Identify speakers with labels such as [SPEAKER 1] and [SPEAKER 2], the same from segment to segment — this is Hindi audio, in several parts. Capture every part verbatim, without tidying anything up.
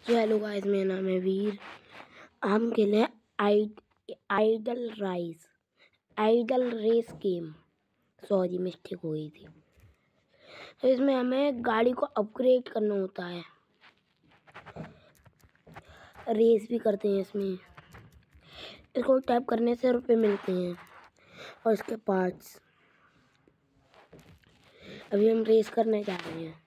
[SPEAKER 1] हेलो गाइस, मेरा नाम है वीर। हम खेले idle rice idle race game. Sorry, mistake हो गई थी। तो इसमें हमें गाड़ी को अपग्रेड करना होता है। रेस भी करते हैं इसमें। इसको टैप करने से रुपए मिलते हैं और इसके पार्ट्स। अभी हम रेस करने जा रहे हैं।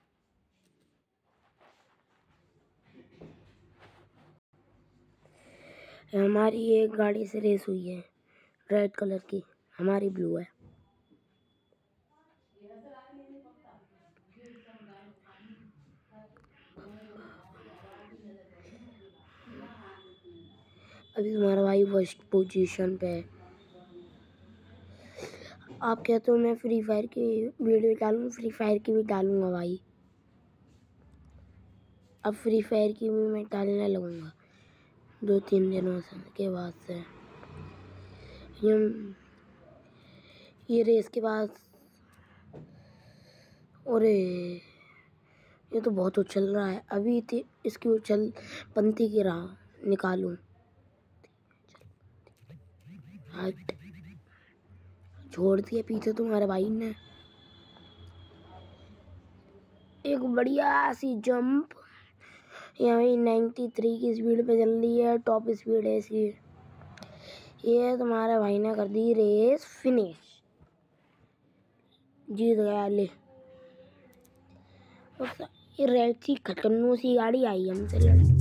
[SPEAKER 1] हमारी एक गाड़ी से रेस हुई है, रेड कलर की। हमारी ब्लू है। अभी तुम्हारा भाई फर्स्ट पोजीशन पे है। आप कहते हो मैं फ्री फायर की वीडियो डालूँ, फ्री फायर की भी डालूंगा भाई। अब फ्री फायर की भी मैं डालने लगूंगा दो तीन दिनों से के बाद से। ये ये रेस के बाद, अरे ये तो बहुत उछल रहा है। अभी थी इसकी उछल पंती की राह निकालूं। हट, छोड़ दिया पीछे तुम्हारे भाई ने। एक बढ़िया सी जंप। यहाँ नाइन्टी थ्री की स्पीड पे चल रही है, टॉप स्पीड है इसकी। ये तुम्हारे भाई ने कर दी रेस फिनिश, जीत गया। ले, ये रेड सी खटन्नू सी गाड़ी आई हमसे लड़